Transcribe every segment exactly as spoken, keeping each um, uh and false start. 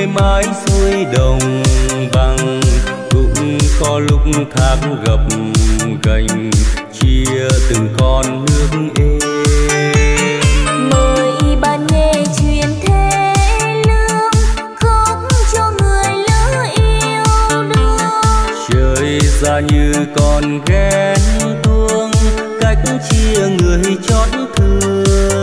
mãi xuôi đồng bằng, cũng có lúc thác gập ghềnh chia từng con nước êm. Mời bạn nghe chuyện thế lương, khóc cho người lỡ yêu đương. Trời ra như con ghen tuông, cách chia người chót thương.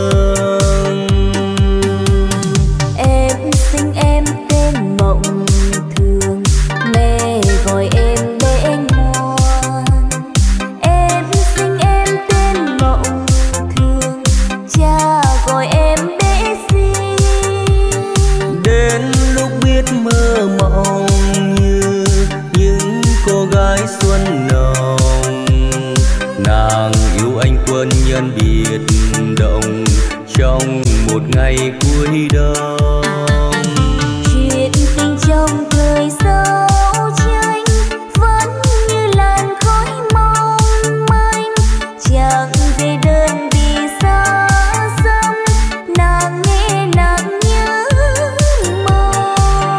Em sinh em tên Mộng Thường, mẹ gọi em bé ngoan. Em sinh em tên Mộng Thường, cha gọi em bé xinh. Đến lúc biết mơ mộng như những cô gái xuân nồng, nàng yêu anh quân nhân biệt động trong một ngày cuối đông. Chuyện tình trong thời giao tranh vẫn như làn khói mong manh, chẳng về đơn vì xa xăm, nàng nghe nàng nhớ mong.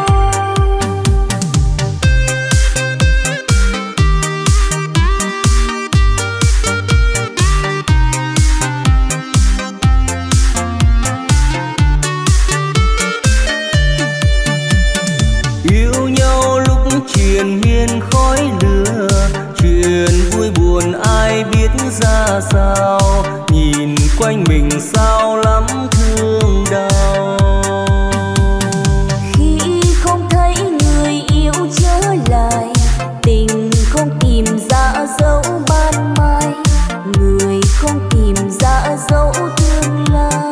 Yêu nhau lúc triền miên khói lửa, chuyện vui buồn ai biết ra sao, nhìn quanh mình sao lắm thương đau. Khi không thấy người yêu trở lại, tình không tìm ra dấu ban mai, người không tìm ra dấu tương lai.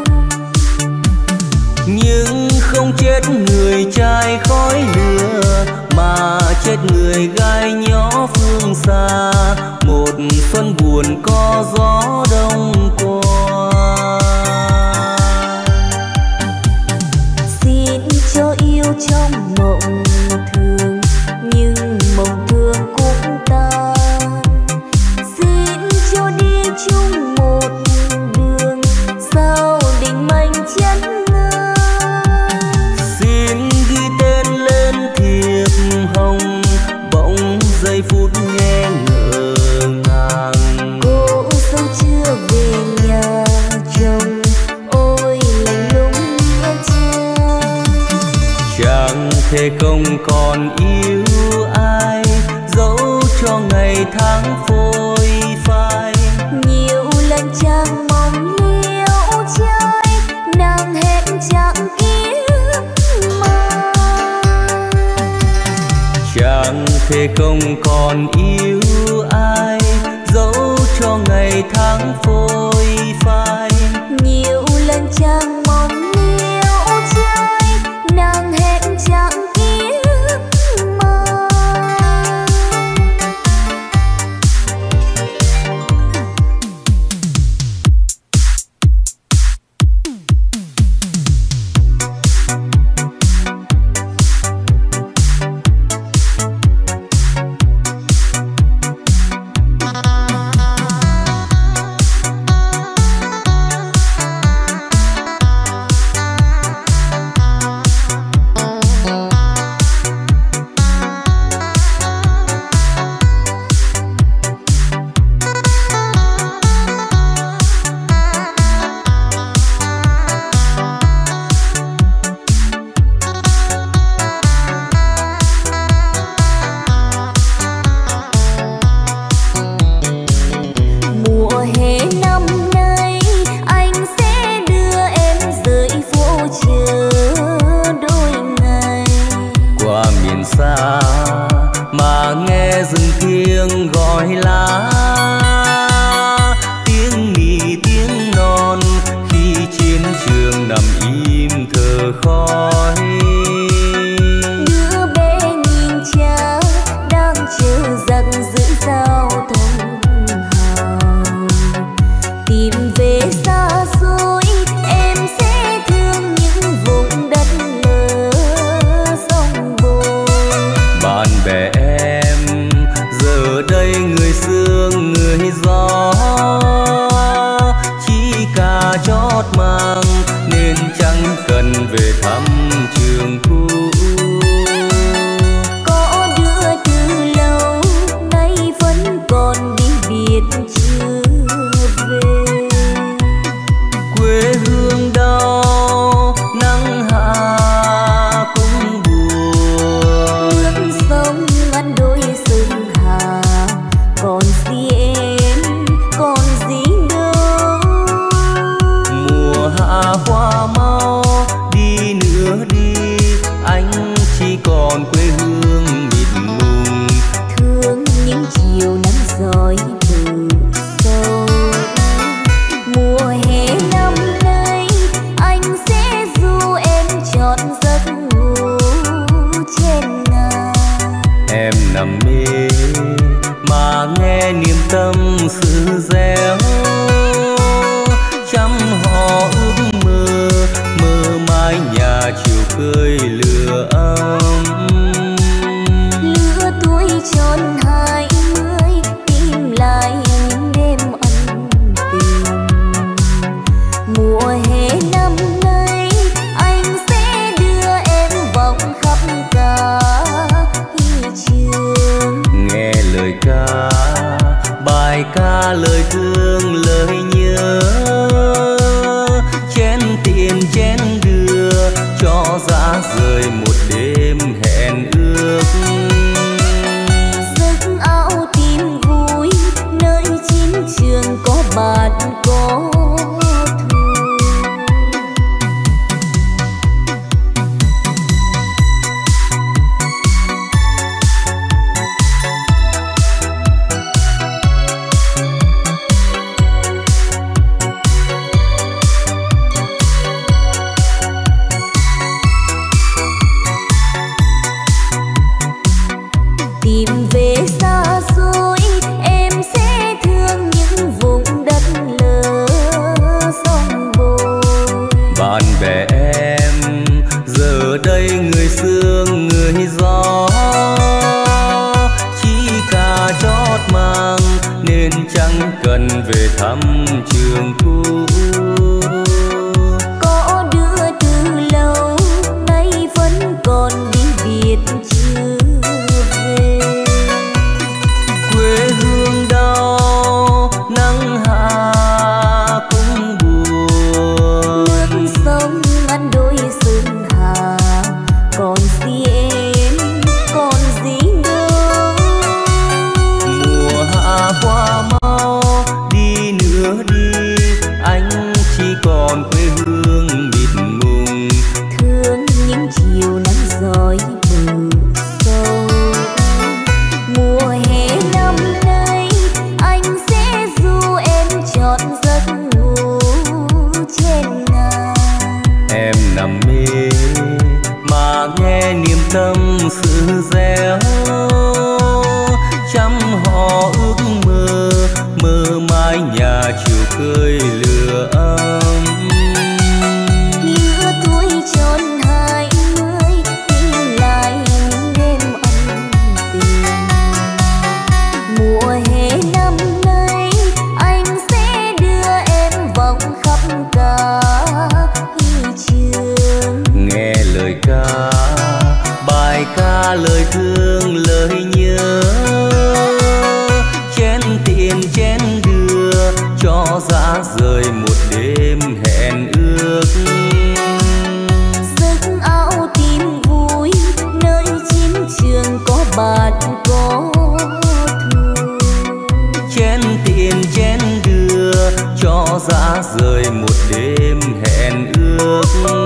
Nhưng không chết người trai khói lửa, mà chết người gái nhỏ phương xa, một xuân buồn có gió đông qua. Xin cho yêu trong mộng thường, nhưng mộng thường cũng tan. Xin cho đi chung một đường, sao định mệnh chân ngang. Xin ghi tên lên thiệp hồng, bỗng giây phút nghe ngỡ ngàng. Cô dâu chưa về nhà chồng, ôi lạnh lùng nghe cha. Chẳng thể không còn yêu ai, dẫu cho ngày tháng phôi phai. Nhiều lần chàng mong liễu trai, nàng hẹn chàng kiếp mai. Chẳng thể không còn yêu ai, dẫu cho ngày tháng phôi phai. Nhiều lần chàng mong liễu trai, nàng hẹn chàng kiếp mai. Mùa hè năm nay anh sẽ đưa em rời phố chờ đôi ngày. Qua miền xa mà nghe rừng tiếng gọi lá, tiếng nỉ tiếng non khi chiến trường nằm im thở khói. Đứa bé nhìn cha đang chờ giặc giữ giao thông hào, tìm về xa xôi em sẽ thương những vùng đất lỡ sông bồi. Bạn bè em giờ đây người sương người gió, chỉ cả chót mang nên chẳng cần về thăm trường cũ. hạ qua mau đi nữa đi, anh chỉ còn quê hương mịt mùng. Thương những chiều nắng rọi từ sâu, mùa hè năm nay anh sẽ du em trọn giấc ngủ trên ngàn. Em nằm mê mà nghe niềm tâm sự réo, trăm họ ước mơ mơ mái nhà chiều khơi lửa ấm. Lứa tuổi tròn hai mươi tìm lại những đêm ân tình. Mùa hè năm nay anh sẽ đưa em vòng khắp cả thị trường. Nghe lời ca bài ca lời thương lời nhớ, chén tiền chén đưa cho dã rời một đêm hẹn ước. Giấc áo tím vui nơi chiến trường có bạn có thù. Tìm về xa xôi em sẽ thương những vùng đất lỡ sông bồi. Bạn bè em giờ đây người sương người gió, chỉ cả chót mang nên chẳng cần về thăm trường cũ. Có đứa từ lâu nay vẫn còn đi biệt chưa về. Quê hương đau nắng hạ cũng buồn, Nước sông ngăn đôi sơn hà còn gì em còn gì đâu. mùa hạ qua mau đi nữa đi, anh chỉ còn quê hương mịt mùng. Thương những chiều nắng rọi bờ sâu, mùa hè năm nay anh sẽ du em trọn giấc ngủ trên ngàn. Em nằm mê mà nghe niềm tâm sự réo, trăm họ ước mơ mơ mái nhà chiều khơi lửa ấm. Lứa tuổi tròn hai mươi tìm lại những đêm ân tình. Mùa hè năm nay anh sẽ đưa em vòng khắp cả thị trường. Nghe lời ca bài ca lời thương lời nhớ, chén tiền chén đưa cho dã rời một đêm hẹn ước. Giấc áo tím vui nơi chiến trường có bạn có thù. Chén tiền chén đưa cho dã rời một đêm hẹn ước.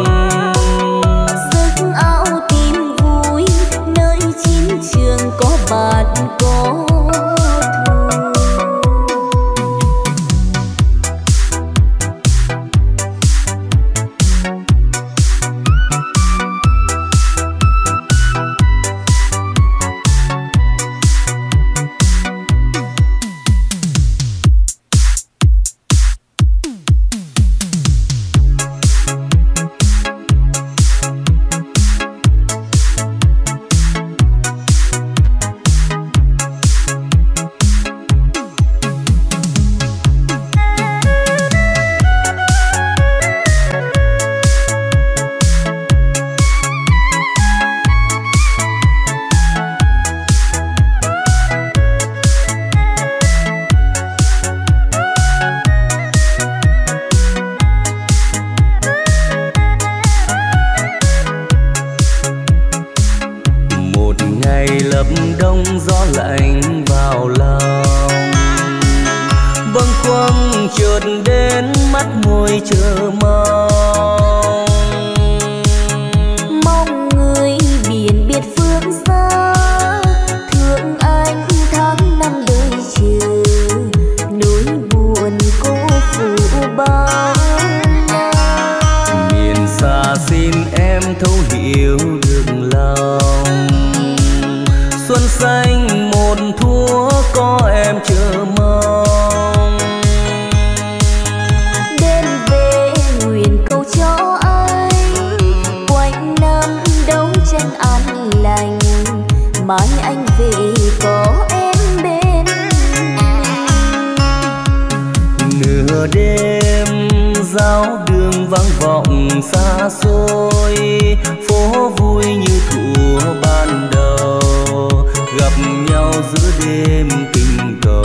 Giấc áo tím vui nơi chiến trường có bạn có thù. lập đông gió lạnh vào lòng, bâng khuâng chợt đến mắt môi chờ mong. xin em thấu hiểu được lòng. Xuân xanh một thuở có em chờ mong. Đêm về nguyện cầu cho anh quanh năm đấu tranh an lành, mai anh về có em bên. Nửa đêm giáo đường vang vọng xa xôi, phố vui như thuở ban đầu, gặp nhau giữa đêm tình cầu.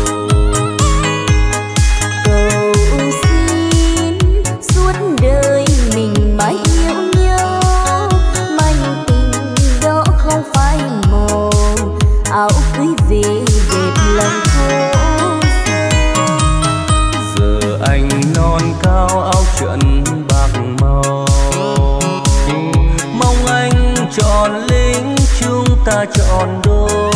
Cầu xin suốt đời mình mãi yêu nhau, manh tình đó không phai màu, áo cưới về đẹp lòng thô. Giờ anh non cao áo trận bạc màu, mong anh chọn lính chúng ta chọn đôi.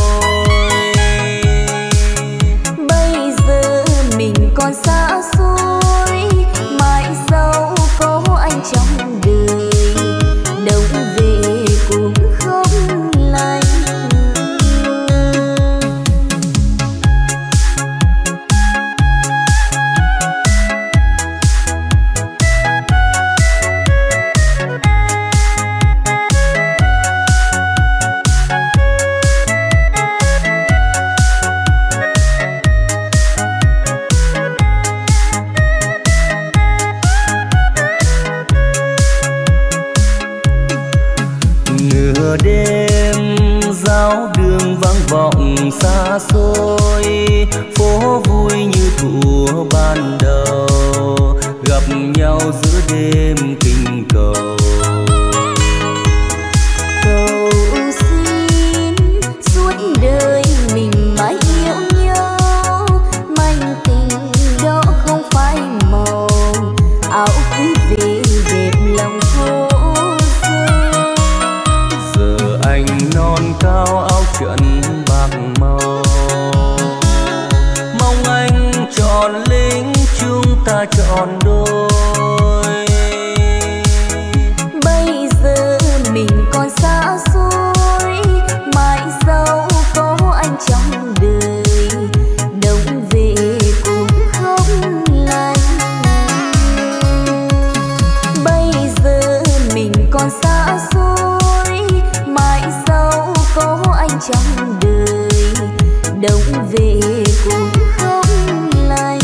Bây giờ mình còn xa xôi, mãi sau có anh trong đời, đâu về cũng không lành. Đêm giáo đường vang vọng xa xôi, phố vui như thuở ban đầu, gặp nhau giữa đêm tình cầu. Cầu xin suốt đời mình mãi yêu nhau, manh tình đó không phai màu, áo cưới về đẹp lòng thô. Anh non cao áo trận bạc màu, mong anh chọn lính chúng ta chọn đôi. Bây giờ mình còn xa xôi, mãi sau có anh trong đời, đâu về cũng không lành. Bây giờ mình còn xa xôi, mãi sau có anh trong đời, đâu về cũng không lành.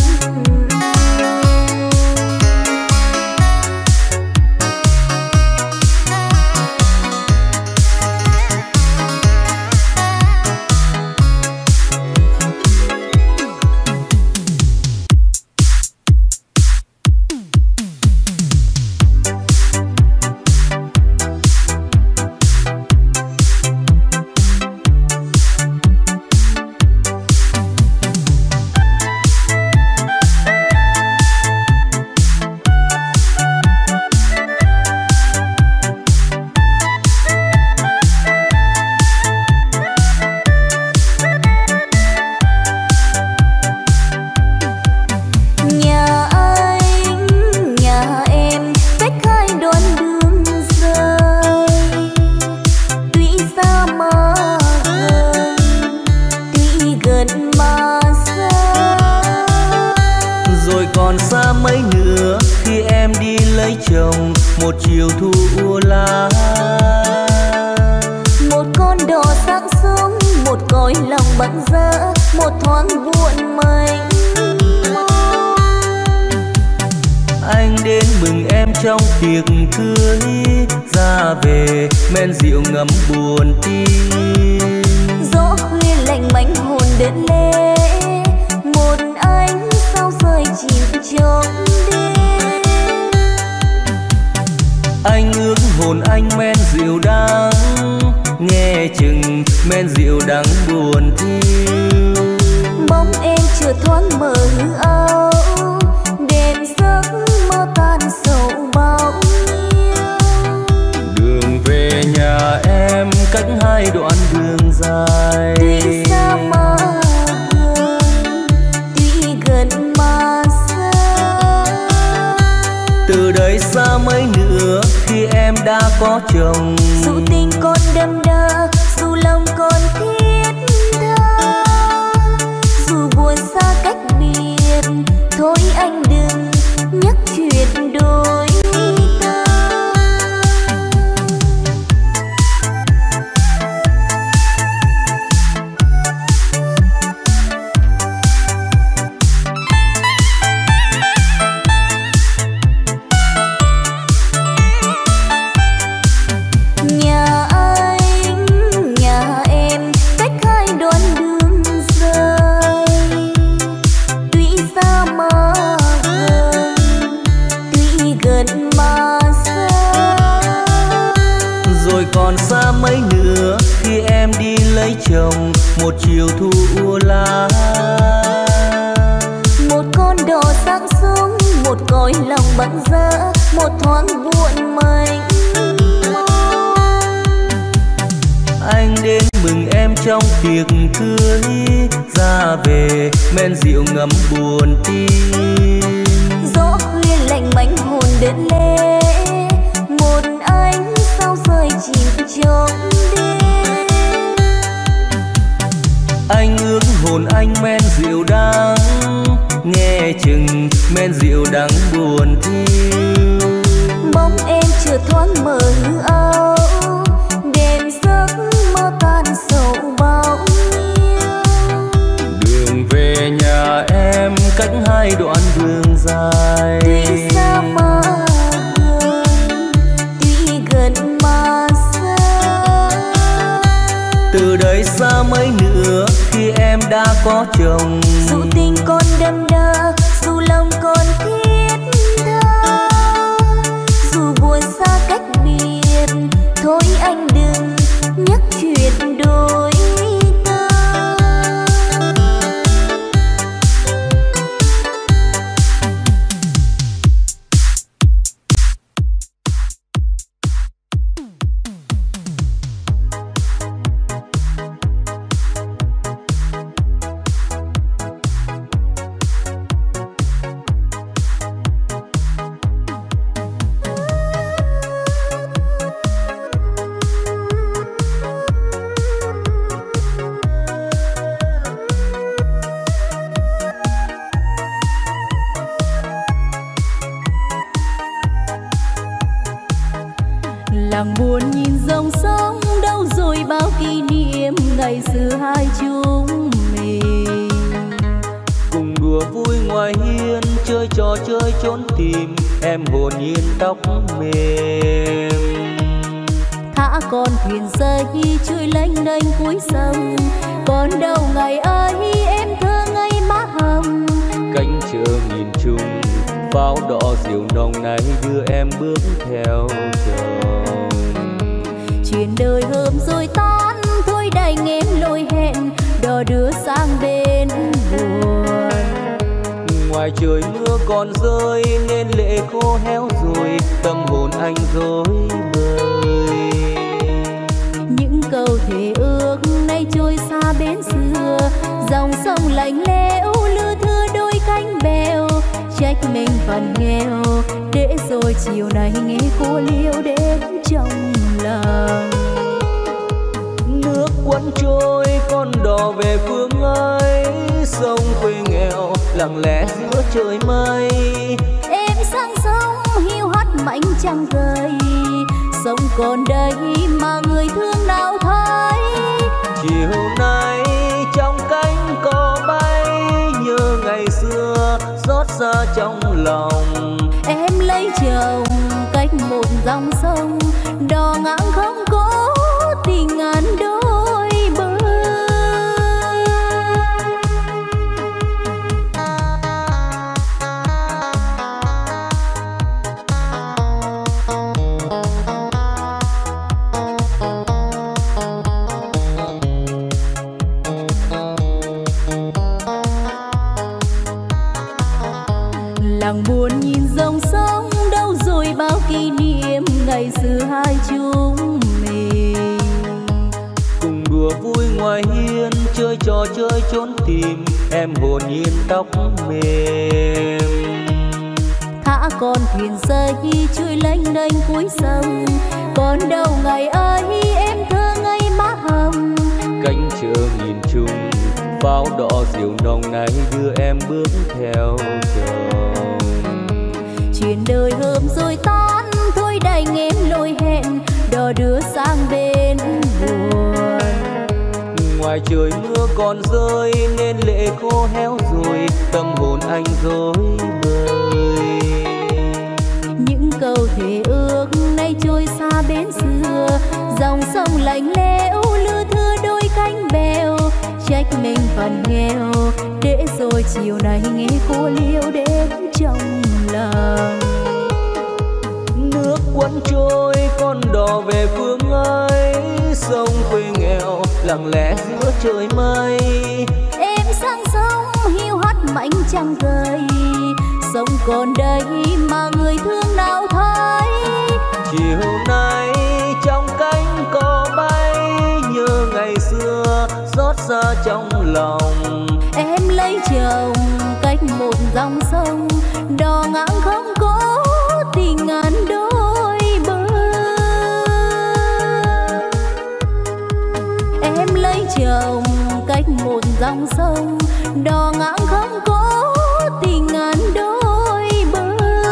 chồng một chiều thu lá. Một con đò sáng sớm, một cõi lòng bận rỡ, một thoáng buồn mênh mông. Anh đến mừng em trong tiệc cưới, ra về men rượu ngấm buồn tim. Gió khuya lạnh mảnh hồn đến lễ, một anh sao rơi chìm trong đêm. Anh ước hồn anh men rượu đắng, nghe chừng men rượu đắng buồn thiêu. Bóng em chợt thoáng mờ hư áo, đêm giấc mơ tan sầu bao nhiêu. Đường về nhà em cách hai đoạn đường dài, tuy xa mà gần, tuy gần mà xa. từ đây xa xa mấy nữa khi em đã có chồng. Dù tình còn đậm đà, dù lòng còn thiết tha, dù buồn xa cách biệt, thôi anh đừng nhắc chuyện đôi ta. Mấy nữa khi em đi lấy chồng, một chiều thu ua lá, một con đò sáng sớm, một cõi lòng băng giá, một thoáng buồn mênh mông. Anh đến mừng em trong tiệc cưới, ra về men rượu ngấm buồn tim. Gió khuya lạnh mảnh hồn đến lễ, một anh sao rơi chìm trong đêm. Anh ước hồn anh men rượu đắng, nghe chừng men rượu đắng buồn thiêu. Bóng em chợt thoáng mờ hư áo, đêm giấc mơ tan sầu bao nhiêu. Đường về nhà em cách hai đoạn đường dài, tuy xa mà gần, tuy gần mà xa. Từ đây xa mấy nữa khi em đã có chồng. Dù tình còn đậm đà, dù lòng còn thiết tha, dù buồn xa cách biệt, thôi anh đừng nhắc chuyện đôi ta. Làng buồn nhìn dòng sông, đâu rồi bao kỷ niệm ngày xưa hai chúng mình. Cùng đùa vui ngoài hiên, chơi trò chơi trốn tìm, em hồn nhiên tóc mềm. Thả con thuyền dây trôi lênh đênh cuối sông, còn đâu ngày ấy em thơ ngây má hồng. Cánh chờ nhìn chung, pháo đỏ rượu nồng này đưa em bước theo chồng. Chuyện đời hôm rồi tan, thôi đành em lỗi hẹn, đò đưa sang bên buồn. Ngoài trời mưa còn rơi nên lệ khô héo rồi, tâm hồn anh rối bời. Những câu thề ước nay trôi xa bến xưa, dòng sông lạnh lẽo lưa thưa đôi cánh bèo. Trách mình phần nghèo, để rồi chiều nay nghe cô liêu đến trong lòng. Nước cuốn trôi con đò về phương ấy, sông quê nghèo lặng lẽ giữa trời mây. Em sang sông hiu hắt mảnh trăng rơi, sông còn đây mà người thương nào thấy. Chiều nay trong cánh cò bay, nhớ ngày xưa xót xa trong lòng. Em lấy chồng cách một dòng sông, đò ngang không có tình ngàn đôi bờ. Làng buồn nhìn dòng sông, đâu rồi bao kỷ niệm ngày xưa hai chúng mình. Cùng đùa vui ngoài hiên, chơi trò chơi trốn tìm, em hồn nhiên tóc mềm. Thả ngã con thuyền rơi trôi lênh đênh cuối sông. Còn đâu ngày ấy em thơ ngây má hồng, cánh chờ nghìn trùng pháo đỏ diều nồng này đưa em bước theo chồng. chuyện đời hôm rồi tan thôi đành em lỗi hẹn đò đưa sang bên buồn. Ngoài trời mưa còn rơi nên lệ khô héo rồi, tâm hồn anh rối bời. Những câu thề ước nay trôi xa bến xưa, dòng sông lạnh lẽo lưa thưa đôi cánh bèo. Trách mình phần nghèo để rồi chiều nay nghe cô liêu đến trong lòng. Nước cuốn trôi con đò về phương ấy, sông quê nghèo lặng lẽ giữa trời mây. Em sang sông hiu hắt mảnh trăng rơi, sông còn đây mà người thương nào thấy. Chiều nay trong cánh cò bay, nhớ ngày xưa xót xa trong lòng. Em lấy chồng cách một dòng sông, đò ngang không có tình ngàn đôi bờ. Em lấy chồng cách một dòng sông, đò ngang không có tình ngàn đôi bờ.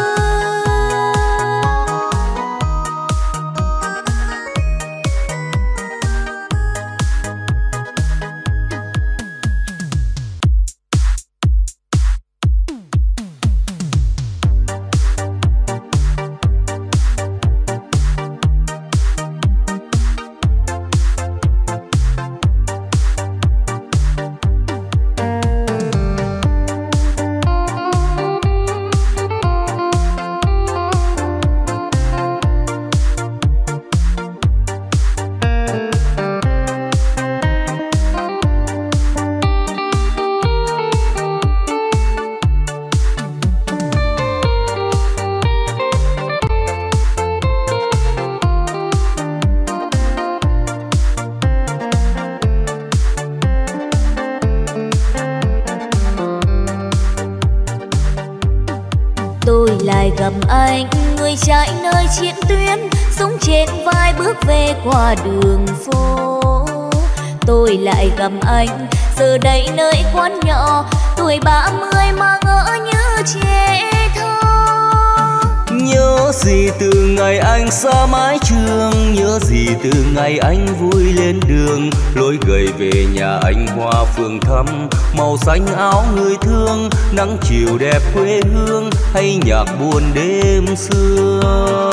Lại gặp anh người trai nơi chiến tuyến, súng trên vai bước về qua đường phố. Tôi lại gặp anh giờ đây nơi quán nhỏ, tuổi ba mươi mà ngỡ như trẻ thơ. Nhớ gì từ ngày anh xa mái trường, nhớ gì từ ngày anh vui lên đường. Lối gầy về nhà anh hoa phường thắm, màu xanh áo người thương, nắng chiều đẹp quê hương hay nhạc buồn đêm sương.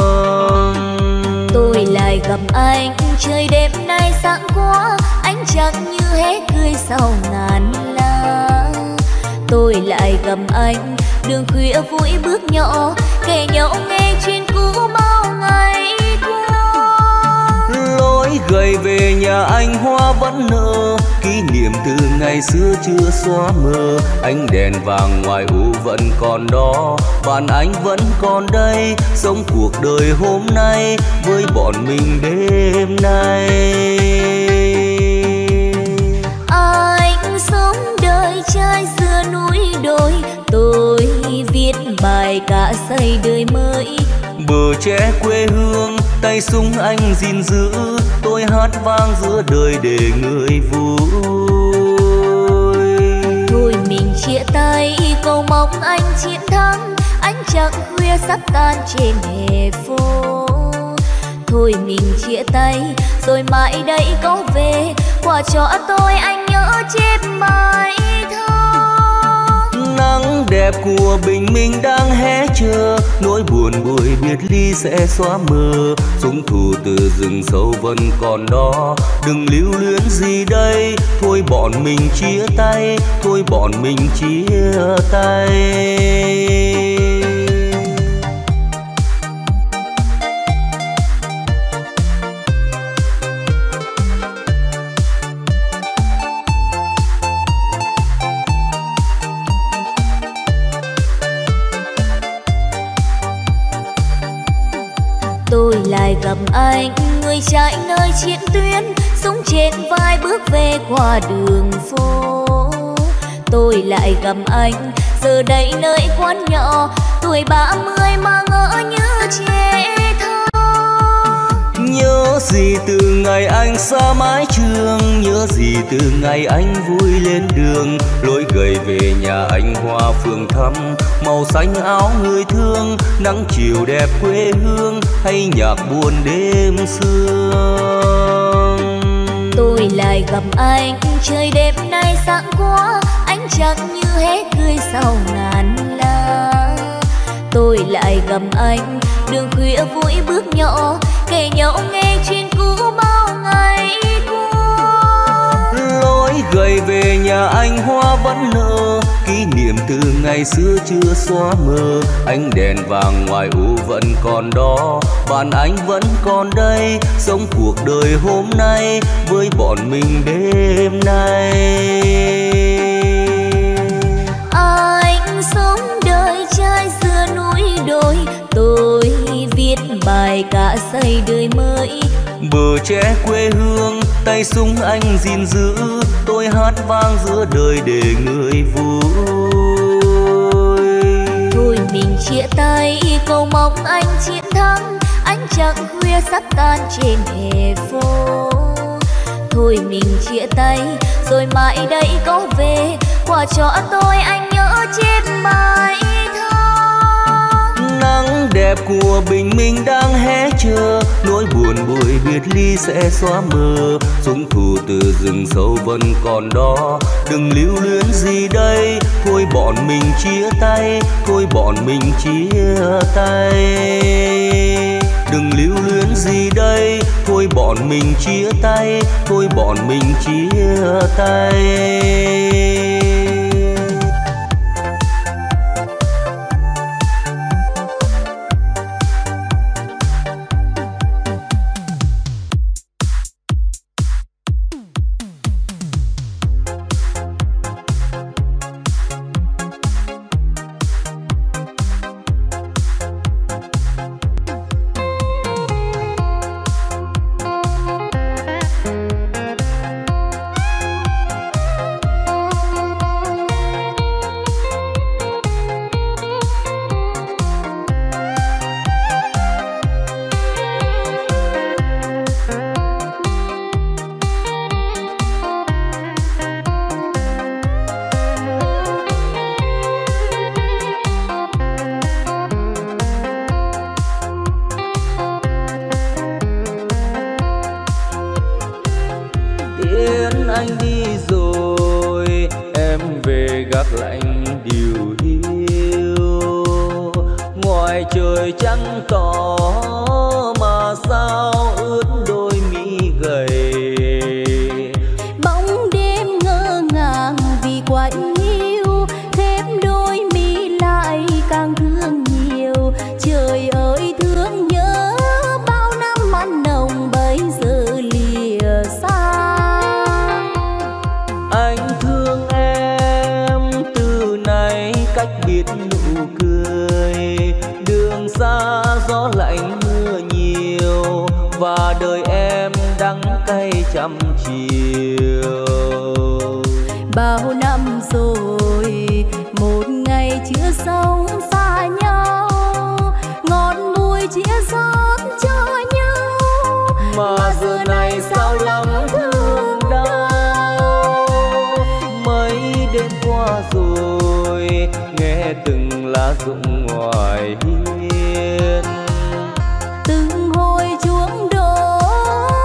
Tôi lại gặp anh trời đêm nay sáng quá, ánh trăng như hé cười sau ngàn lá. Tôi lại gặp anh đường khuya vui bước nhỏ, kể nhau nghe chuyện cũ bao ngày qua. Lối gầy về nhà anh hoa vẫn nở, kỷ niệm từ ngày xưa chưa xóa mờ. Ánh đèn vàng ngoài u vẫn còn đó, bạn anh vẫn còn đây, sống cuộc đời hôm nay với bọn mình đêm nay. Anh sống đời trai xưa núi đồi, tôi viết bài cả xây đời mới. Bờ tre quê hương tay súng anh gìn giữ, tôi hát vang giữa đời để người vui. Thôi mình chia tay cầu mong anh chiến thắng, ánh trăng khuya sắp tan trên hè phố. Thôi mình chia tay rồi mãi đây có về, quà cho tôi anh nhớ chép bài thơ. Nắng đẹp của bình minh đang hé chờ, nỗi buồn buổi biệt ly sẽ xóa mờ. Súng thù từ rừng sâu vẫn còn đó, đừng lưu luyến gì đây. Thôi bọn mình chia tay, thôi bọn mình chia tay. Tôi lại gặp anh người trai nơi chiến tuyến, súng trên vai bước về qua đường phố. Tôi lại gặp anh giờ đây nơi quán nhỏ, tuổi ba mươi mà ngỡ như trẻ thơ. Nhớ gì từ ngày anh xa mái trường, nhớ gì từ ngày anh vui lên đường, lối gầy về nhà anh hoa phường thắm, màu xanh áo người thương, nắng chiều đẹp quê hương, hay nhạc buồn đêm sương. Tôi lại gặp anh, trời đêm nay sáng quá, anh chẳng như hết cười sau ngàn lá. Tôi lại gặp anh, đường khuya vui bước nhỏ, kể nhau nghe chuyện cũ bao ngày qua. Lối gầy về nhà anh hoa vẫn nở, kỷ niệm từ ngày xưa chưa xóa mờ. Ánh đèn vàng ngoài u vẫn còn đó, bạn anh vẫn còn đây, sống cuộc đời hôm nay với bọn mình đêm nay. Anh sống đời trai xưa núi đồi, tôi viết bài cả xây đời mới. Bờ tre quê hương, tay súng anh gìn giữ, tôi hát vang giữa đời để người vui. Thôi mình chia tay, cầu mong anh chiến thắng, ánh trăng khuya sắp tan trên hè phố. Thôi mình chia tay, rồi mãi đây có về, quà cho tôi anh nhớ chép bài thơ. Nắng đẹp của bình minh đang hé chờ, nỗi buồn buổi biệt ly sẽ xóa mờ. Súng thù từ rừng sâu vẫn còn đó, đừng lưu luyến gì đây, thôi bọn mình chia tay, thôi bọn mình chia tay. Đừng lưu luyến gì đây, thôi bọn mình chia tay, thôi bọn mình chia tay.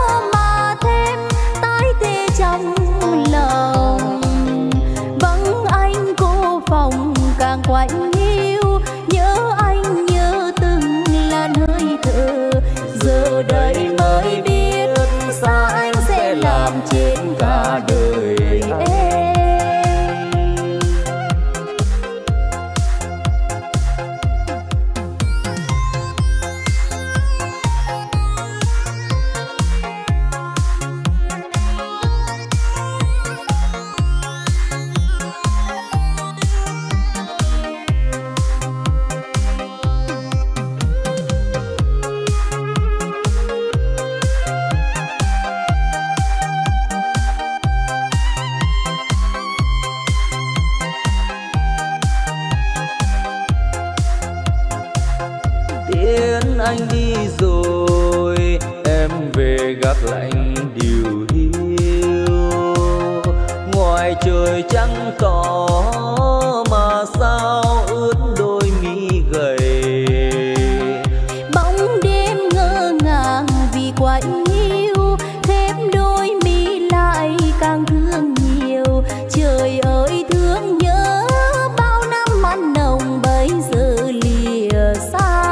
Vắng rồi em về gác lạnh điều hiu. Ngoài trời trắng tỏ mà sao ướt đôi mi gầy. Bóng đêm ngơ ngàng vì quá yêu, khép đôi mi lại càng thương nhiều. Trời ơi thương nhớ bao năm mặn nồng bây giờ lìa xa.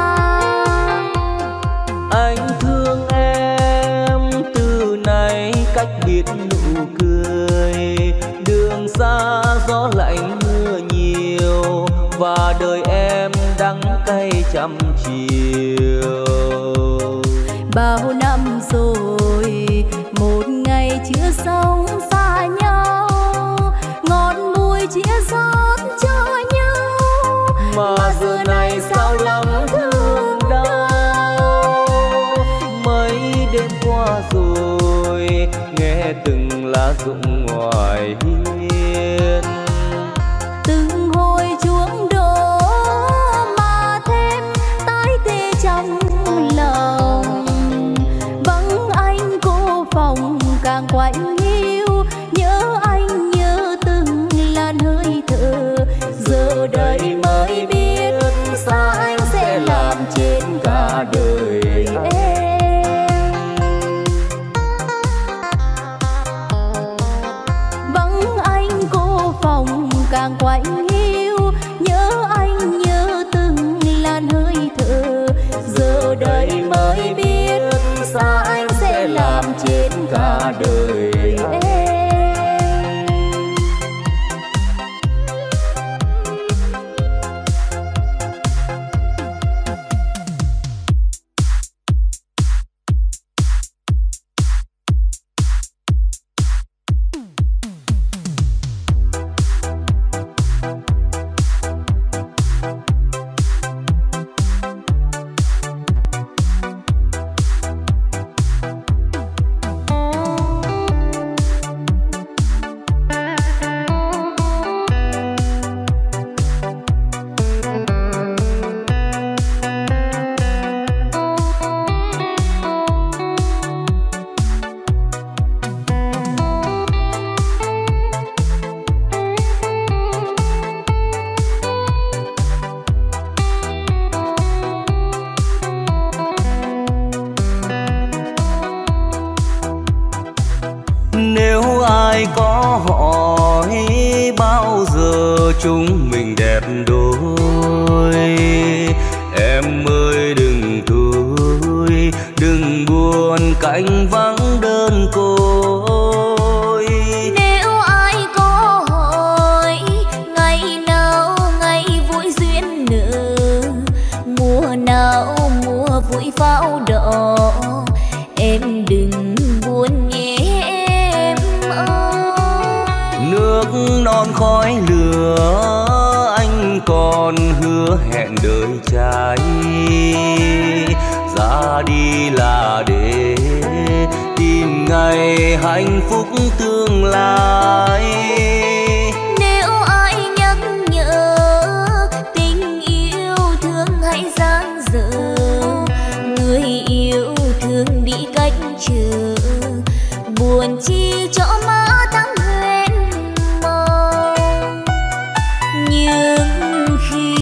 Anh thương em từ nay cách biệt nụ cười. Đường xa gió lạnh mưa nhiều và đời em đắng cay trăm chiều. Bao năm rồi một ngày chưa sống xa nhau, ngọt bùi chia xót cho nhau. Mà giờ này sao lắm thương đau. Mấy đêm qua rồi nghe từng lá rụng ngoài hiên. Từng hồi chuông đổ mà thêm tái tê trong lòng. Vắng anh cô phòng càng quạnh hiu, nhớ anh nhớ từng làn hơi thở. Giờ đây mới biết xa anh sẽ làm chết cả đời em. Vắng anh cô phòng càng quạnh hiu, nhớ anh nhớ từng làn hơi thở. Giờ đây mới biết xa anh sẽ làm chết cả đời em. Nếu ai có hỏi bao giờ chúng mình đẹp đôi, em ơi đừng thôi, đừng buồn cánh vắng đơn côi. Nếu ai có hỏi ngày nào ngày vui duyên nợ, mùa nào mùa vui pháo đỏ, em đừng buồn nhé em ơi. Nước non khói lửa anh còn hứa hẹn đời trai. Ra đi là để tìm ngày hạnh phúc tương lai. Nếu ai nhắc nhở tình yêu thương hãy dang dở, người yêu thương đi cách chờ, buồn chi cho má tháng huyền mong. Nhưng khi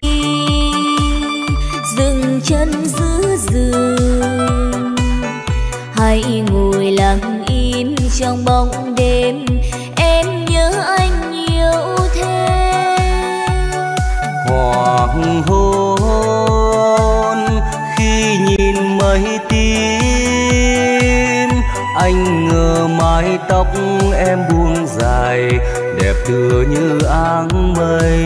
dừng chân giữa rừng, hãy ngồi lặng im trong bóng đêm, em nhớ anh nhiều thêm. Hoàng hôn khi nhìn mây tím, anh ngờ mái tóc em buông dài, đẹp tựa như áng mây.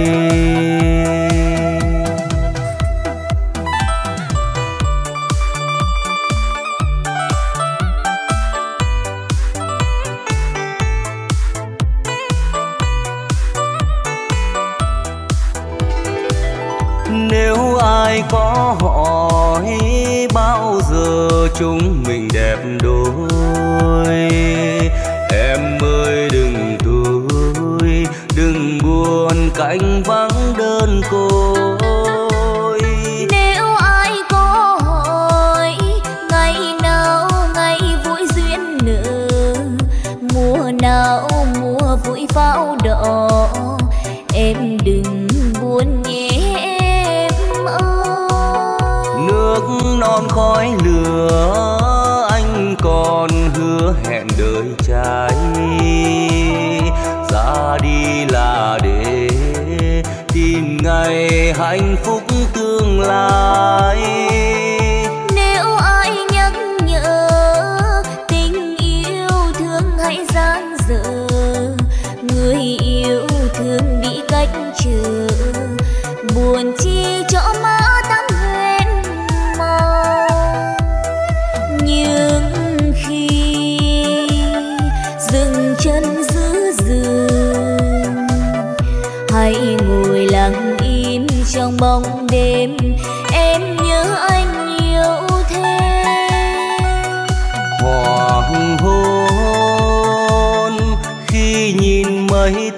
Nếu ai có hỏi bao giờ chúng mình đẹp đôi, em ơi đừng thôi, đừng buồn cánh vắng đơn côi. Nếu ai có hỏi nữa anh còn hứa hẹn đời trai, ra đi là để tìm ngày hạnh phúc tương lai. Nếu ai nhắc nhở tình yêu thương hãy dang dở, người yêu thương bị cách trở, buồn chi chỗ má tắm huyền màu. Nhưng khi dừng chân giữa rừng, hãy ngồi lặng im trong bóng đêm, em nhớ anh nhiều thêm. Hoàng hôn khi nhìn mây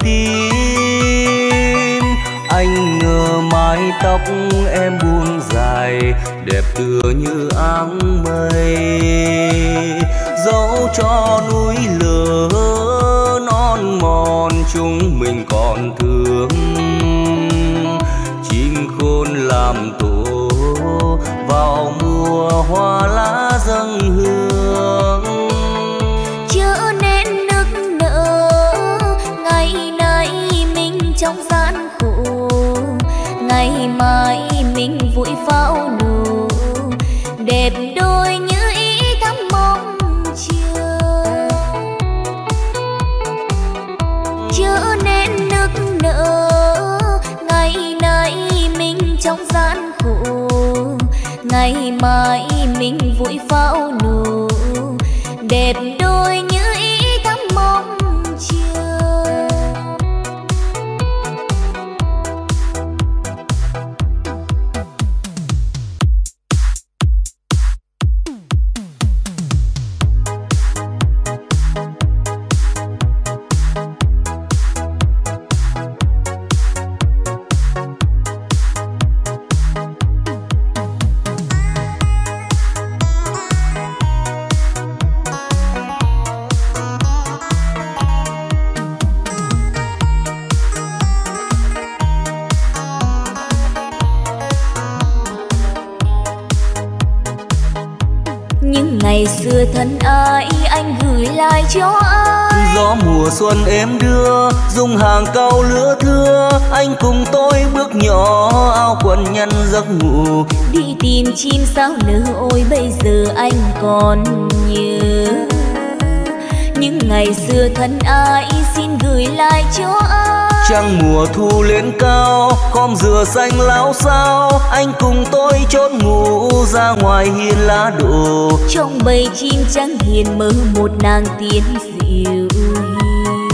tím, anh ngờ mái tóc em buông dài, đẹp tựa như áng mây, dẫu cho núi lửa non mòn chúng mình còn thương. Chim khôn làm tổ vào mùa hoa lá dâng hương, Chớ nên nức nở ngày nay mình trong gian khổ, ngày mai mình vui pháo nổ, đẹp đôi như ý thắm mong chờ. Chớ nên nức nở ngày nay mình trong gian khổ, ngày mai mình vui pháo nổ, đẹp đôi như ý thắm mong chờ. Ngày xưa thân ái anh gửi lại cho ai, gió mùa xuân em đưa dùng hàng cau lứa thưa, anh cùng tôi bước nhỏ áo quần nhăn giấc ngủ, đi tìm chim sao nở. Ôi bây giờ anh còn nhớ những ngày xưa thân ái, xin gửi lại cho ai. Trăng mùa thu lên cao khóm dừa xanh láo xao, anh cùng tôi chốn ngủ ra ngoài hiên lá đổ, trong bầy chim trắng hiền mơ một nàng tiên dịu hiền.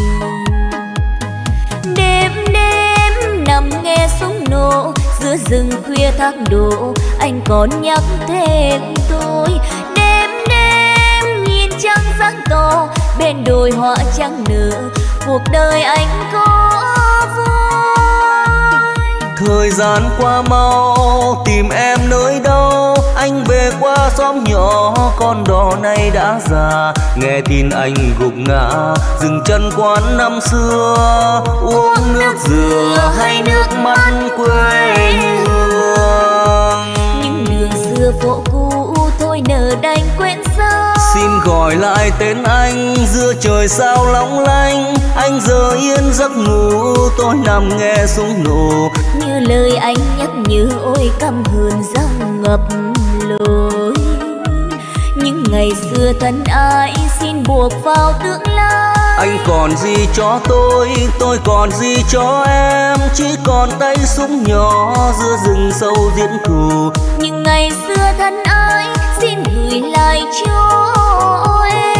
Đêm đêm nằm nghe súng nổ giữa rừng khuya thác đổ, anh còn nhắc thêm tôi. Đêm đêm nhìn trăng sáng to bên đồi hoa trắng nở, cuộc đời anh có vui. Thời gian qua mau tìm em nơi đâu, anh về qua xóm nhỏ con đò này đã già, nghe tin anh gục ngã dừng chân quán năm xưa, uống nước dừa hay nước mắt quê hương. Những đường xưa phố cũ thôi nở đành quên sao, xin gọi lại tên anh giữa trời sao long lanh, anh giờ yên giấc ngủ tôi nằm nghe súng nổ, như lời anh nhắc nhớ ôi căm hờn dòng ngập lối. Những ngày xưa thân ái xin buộc vào tương lai, anh còn gì cho tôi, tôi còn gì cho em, chỉ còn tay súng nhỏ giữa rừng sâu diễn thù. những ngày xưa thân ái xin gửi lại cho em.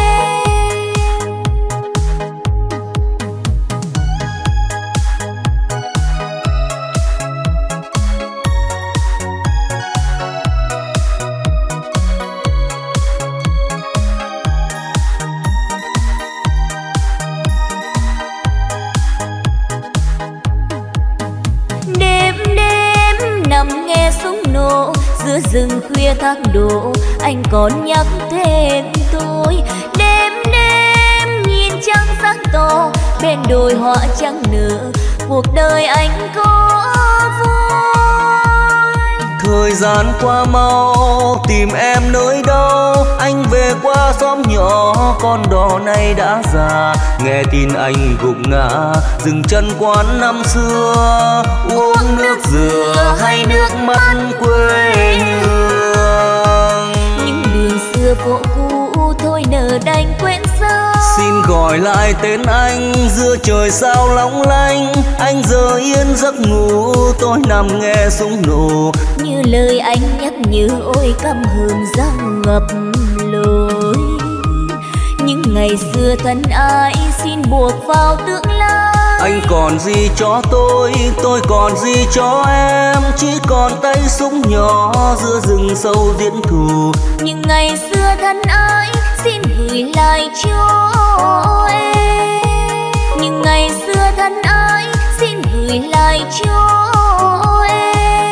Giữa rừng khuya thác đổ anh còn nhắc thêm tôi. Đêm đêm nhìn trăng sáng to bên đồi hoa trắng nở, cuộc đời anh có vui. Thời gian qua mau tìm em nơi đâu, anh về qua xóm nhỏ con đò này đã già. Nghe tin anh gục ngã dừng chân quán năm xưa, uống nước dừa hay nước mắt quê hương. Những đường xưa phố cũ thôi nở đành quên sao. Xin gọi lại tên anh giữa trời sao long lanh, anh giờ yên giấc ngủ tôi nằm nghe súng nổ. Như lời anh nhắc nhớ ôi căm hờn răng ngập lối. Những ngày xưa thân ai xin buộc vào tương lai. Anh còn gì cho tôi, tôi còn gì cho em, chỉ còn tay súng nhỏ giữa rừng sâu diễn thù. Những ngày xưa thân ai xin gửi lại cho em. Những ngày xưa thân ai xin gửi lại cho em.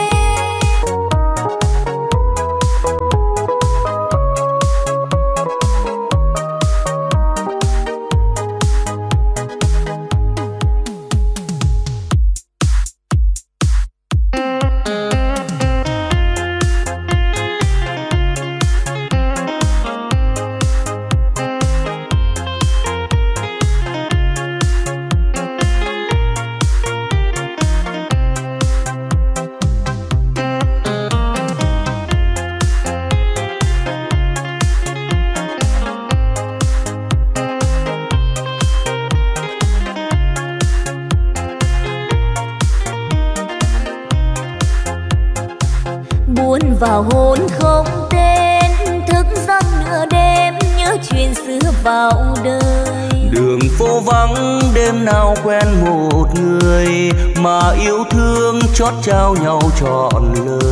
Vào hôn không tên, thức giấc nửa đêm nhớ chuyện xưa vào đời. Đường phố vắng đêm nào quen một người, mà yêu thương chót trao nhau trọn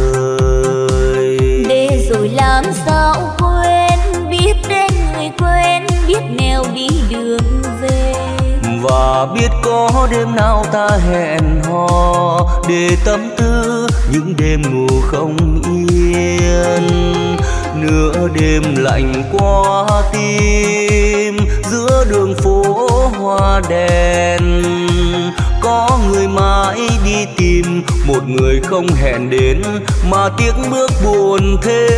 lời. Để rồi làm sao quên, biết đến người quen, biết nẻo đi đường về. Và biết có đêm nào ta hẹn hò, để tâm tư những đêm ngủ không yên. Nửa đêm lạnh qua tim, giữa đường phố hoa đèn. Có người mãi đi tìm, một người không hẹn đến, mà tiếc bước buồn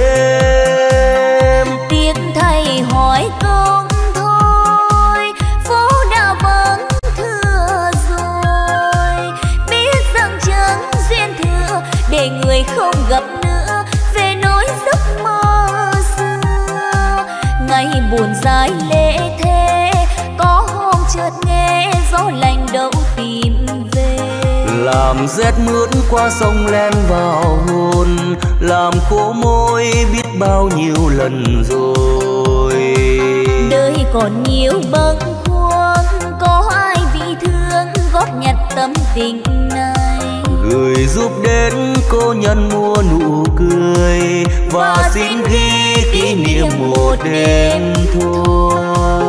thêm. Tiếc thay hỏi không thôi, phố đã vắng thưa rồi. Biết rằng chẳng duyên thừa, để người không gặp nữa, về nỗi giấc mơ xưa. Ngày buồn dài lễ thế, có hôm chợt nghe gió lạnh đâu tìm về. Làm rét mướt qua sông len vào hồn, làm khô môi biết bao nhiêu lần rồi. Đời còn nhiều bâng khuâng, có ai vì thương góp nhặt tâm tình này. Gửi giúp đến cô nhân mua nụ cười, và xin ghi kỷ niệm một đêm thôi.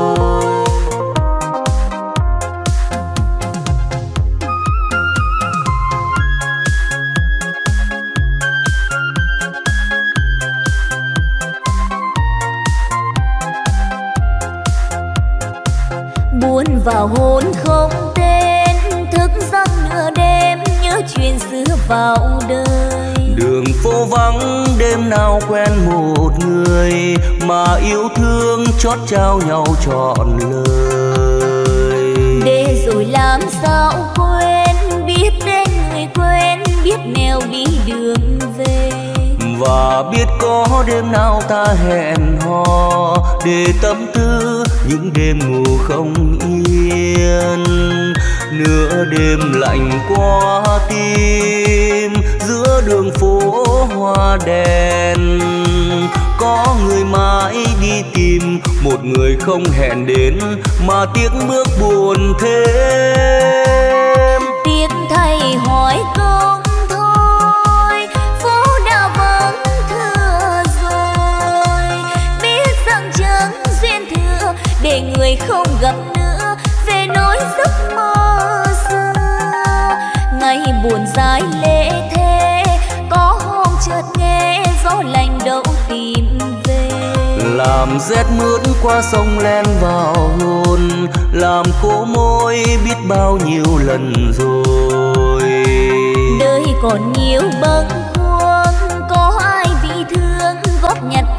Buồn vào hôn không tên, thức giấc nửa đêm nhớ chuyện xưa vào đời. Đường phố vắng đêm nào quen một người, mà yêu thương chót trao nhau trọn lời. Để rồi làm sao quên, biết đến người quen, biết nẻo đi đường về. Và biết có đêm nào ta hẹn hò, để tâm tư những đêm ngủ không yên. Nửa đêm lạnh qua tim, giữa đường phố hoa đèn. Có người mãi đi tìm, một người không hẹn đến, mà tiếc bước buồn thêm. Tiếc thay hỏi không thôi, phố đã vắng thưa rồi. Biết rằng chẳng duyên thừa, để người không gặp nữa, về nỗi giấc mơ xưa. Ngày buồn dài lễ thế, có hôm chợt nghe gió lạnh đâu tìm về. Làm rét mướt qua sông len vào hồn, làm khô môi biết bao nhiêu lần rồi. Đời còn nhiều bâng khuâng, có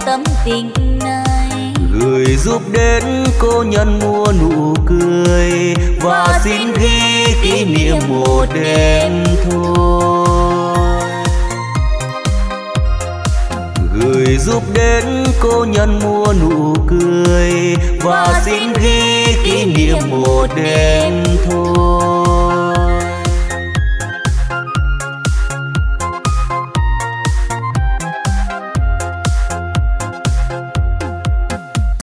tâm tình này. Gửi giúp đến cô nhân mua nụ cười và xin ghi kỷ niệm một đêm thôi. Gửi giúp đến cô nhân mua nụ cười và xin ghi kỷ niệm một đêm